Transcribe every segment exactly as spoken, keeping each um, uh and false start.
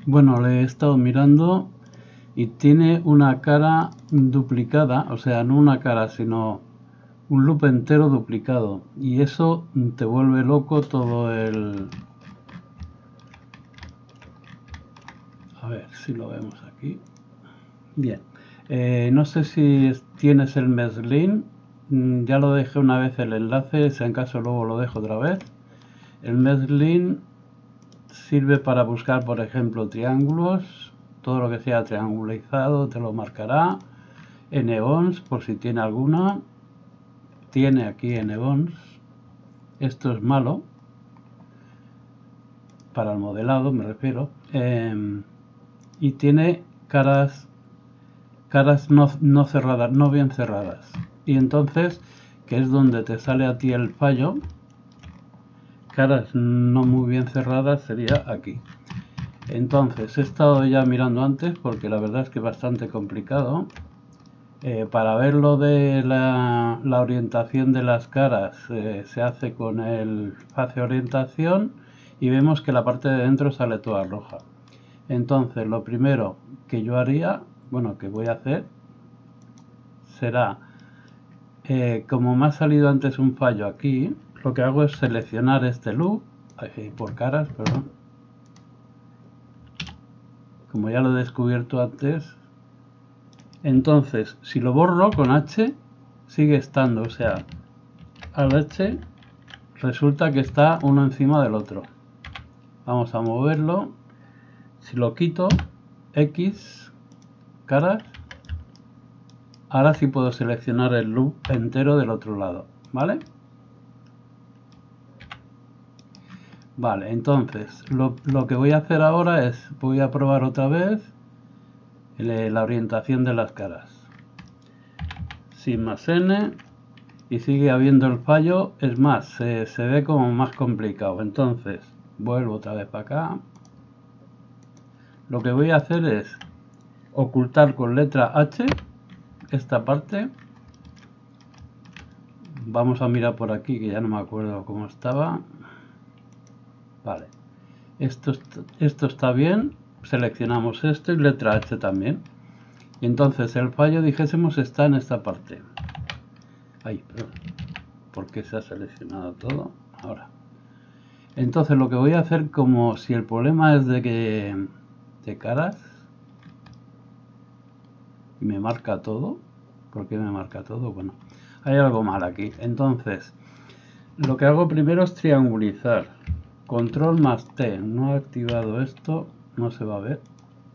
Bueno, le he estado mirando y tiene una cara duplicada, o sea, no una cara, sino un loop entero duplicado. Y eso te vuelve loco todo el... A ver si lo vemos aquí. Bien. Eh, no sé si tienes el Meslin. Ya lo dejé una vez el enlace, si en caso luego lo dejo otra vez. El Meslin sirve para buscar, por ejemplo, triángulos. Todo lo que sea triangulizado te lo marcará. N-Gons, por si tiene alguna. Tiene aquí N-Gons. Esto es malo. Para el modelado me refiero. Eh, y tiene caras caras no, no cerradas, no bien cerradas. Y entonces, que es donde te sale a ti el fallo, caras no muy bien cerradas sería aquí. Entonces, he estado ya mirando antes porque la verdad es que es bastante complicado. Eh, para ver lo de la, la orientación de las caras, eh, se hace con el face orientación y vemos que la parte de dentro sale toda roja. Entonces, lo primero que yo haría, bueno, que voy a hacer, será, eh, como me ha salido antes un fallo aquí, lo que hago es seleccionar este loop, eh, por caras, perdón. Como ya lo he descubierto antes, entonces si lo borro con H, sigue estando, o sea, al H resulta que está uno encima del otro. Vamos a moverlo. Si lo quito, X, caras, ahora sí puedo seleccionar el loop entero del otro lado, ¿vale? Vale, entonces lo, lo que voy a hacer ahora es, voy a probar otra vez el, la orientación de las caras. Sin más N, y sigue habiendo el fallo, es más, se, se ve como más complicado. Entonces, vuelvo otra vez para acá. Lo que voy a hacer es ocultar con letra H esta parte. Vamos a mirar por aquí, que ya no me acuerdo cómo estaba. Vale, esto, esto está bien. Seleccionamos esto y letra H también. Y entonces el fallo, dijésemos, está en esta parte. Ay, perdón. ¿Por qué se ha seleccionado todo? Ahora. Entonces lo que voy a hacer, como si el problema es de que de caras y me marca todo. ¿Por qué me marca todo? Bueno, hay algo mal aquí. Entonces, lo que hago primero es triangulizar. Control más T. No he activado esto, no se va a ver.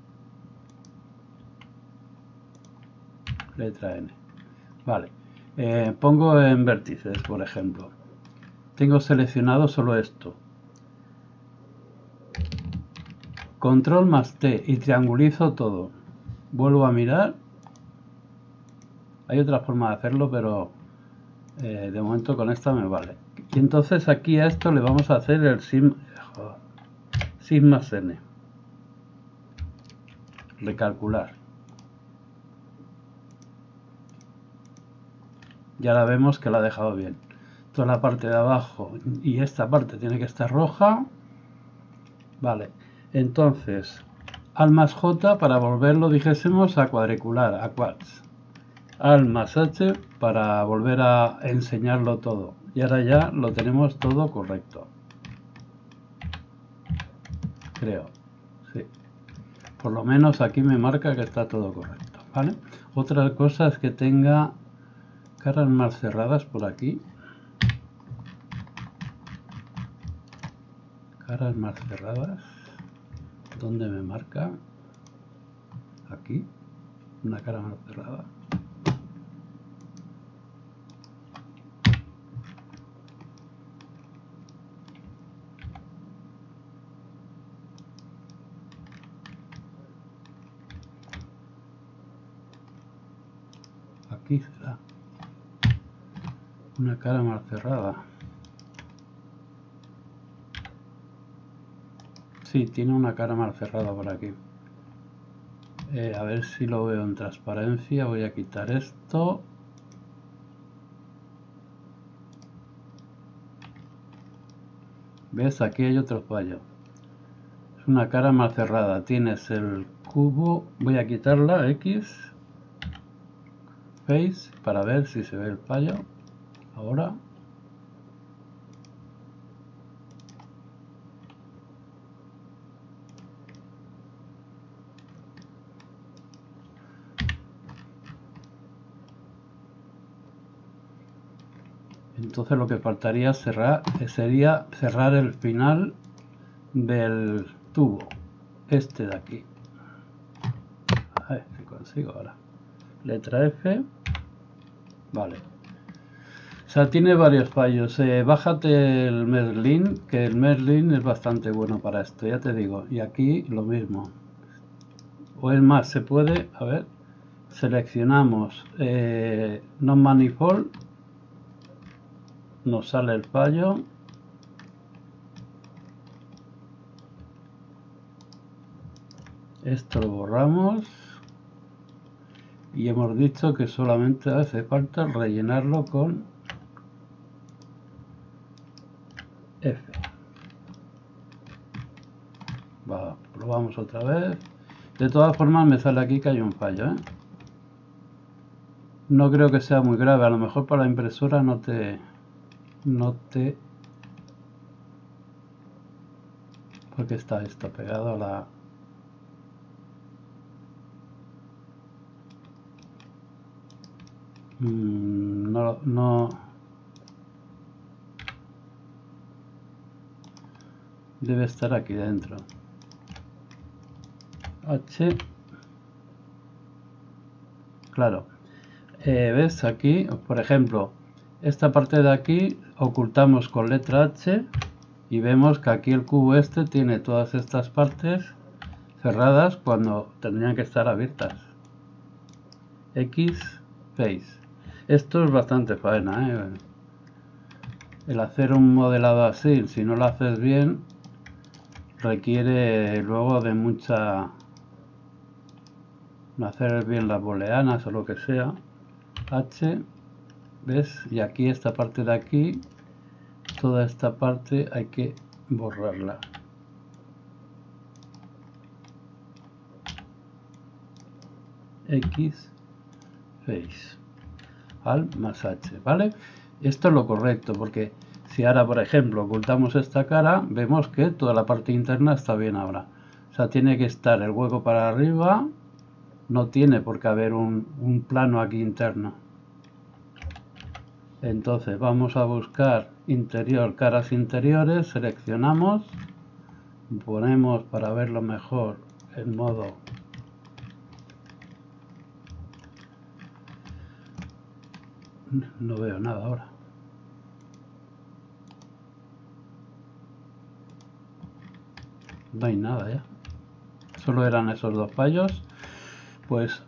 Letra N. Vale. Eh, pongo en vértices, por ejemplo. Tengo seleccionado solo esto. Control más T y triangulizo todo. Vuelvo a mirar. Hay otra forma de hacerlo, pero eh, de momento con esta me vale. Y entonces aquí a esto le vamos a hacer el sim, sim más N. Recalcular. Y ahora vemos que la ha dejado bien. Toda la parte de abajo y esta parte tiene que estar roja. Vale. Entonces, Alt más J para volverlo, dijésemos, a cuadricular, a quads. Alt más H para volver a enseñarlo todo. Y ahora ya lo tenemos todo correcto. Creo. Sí. Por lo menos aquí me marca que está todo correcto. ¿Vale? Otra cosa es que tenga caras más cerradas por aquí. Caras más cerradas. ¿Dónde me marca? Aquí. Una cara más cerrada. Aquí será. Una cara más cerrada. Sí, tiene una cara más cerrada por aquí. Eh, a ver si lo veo en transparencia. Voy a quitar esto. ¿Ves? Aquí hay otro fallo. Es una cara mal cerrada. Tienes el cubo, voy a quitarla, X, Face, para ver si se ve el fallo. Ahora. Entonces lo que faltaría cerrar, sería cerrar el final del tubo, este de aquí. A ver si consigo ahora. Letra F. Vale. O sea, tiene varios fallos. Eh, bájate el Merlin, que el Merlin es bastante bueno para esto, ya te digo. Y aquí lo mismo. O es más, se puede, a ver, seleccionamos eh, Non-Manifold. Nos sale el fallo. Esto lo borramos. Y hemos dicho que solamente hace falta rellenarlo con F. Va, probamos otra vez. De todas formas me sale aquí que hay un fallo, ¿eh? No creo que sea muy grave. A lo mejor para la impresora no te... No te... Porque está esto pegado a la... Mm, no... no... Debe estar aquí dentro. H. Claro. Eh, ¿Ves? Aquí, por ejemplo, esta parte de aquí ocultamos con letra H y vemos que aquí el cubo este tiene todas estas partes cerradas cuando tendrían que estar abiertas. X, Face. Esto es bastante faena, ¿eh? El hacer un modelado así, si no lo haces bien, requiere luego de mucha... hacer bien las booleanas o lo que sea. H, ¿ves? Y aquí esta parte de aquí, toda esta parte hay que borrarla. X, Face, Alt más H, ¿vale? Esto es lo correcto, porque si ahora, por ejemplo, ocultamos esta cara, vemos que toda la parte interna está bien ahora. O sea, tiene que estar el hueco para arriba, no tiene por qué haber un, un plano aquí interno. Entonces vamos a buscar interior, caras interiores, seleccionamos, ponemos para verlo mejor en modo no veo nada ahora. No hay nada ya. Solo eran esos dos fallos. Pues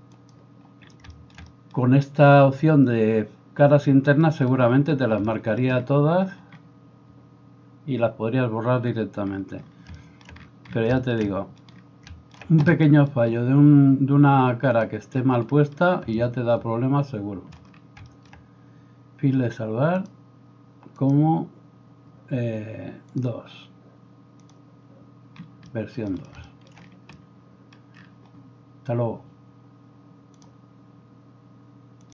con esta opción de caras internas seguramente te las marcaría todas y las podrías borrar directamente. Pero ya te digo, un pequeño fallo de, un, de una cara que esté mal puesta y ya te da problemas seguro. File salvar como eh, dos. Versión dos. Hasta luego.